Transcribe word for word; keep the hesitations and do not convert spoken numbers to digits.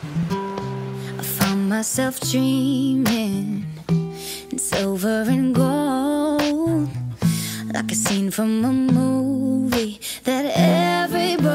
I found myself dreaming in silver and gold, like a scene from a movie that everybody